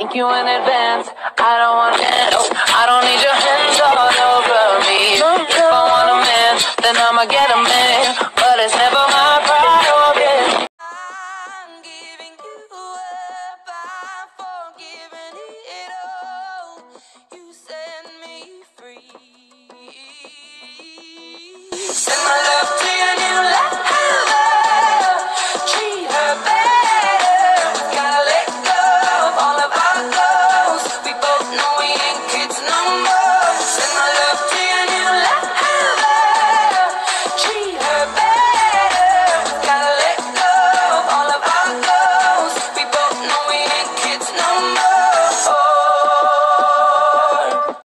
Thank you in advance. I don't want hands. I don't need your hands all over me. If I want a man, then I'ma get a man.